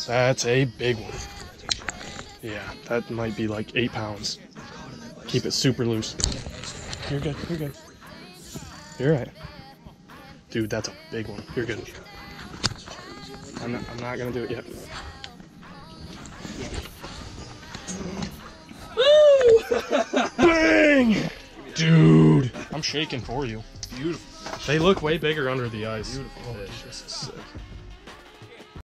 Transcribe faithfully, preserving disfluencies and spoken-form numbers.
That's a big one. Yeah, that might be like eight pounds. Keep it super loose. You're good, you're good. You're right. Dude, that's a big one. You're good. I'm not, I'm not gonna do it yet. Woo! Bang! Dude, I'm shaking for you. Beautiful. They look way bigger under the ice. Beautiful Oh, fish. this is sick.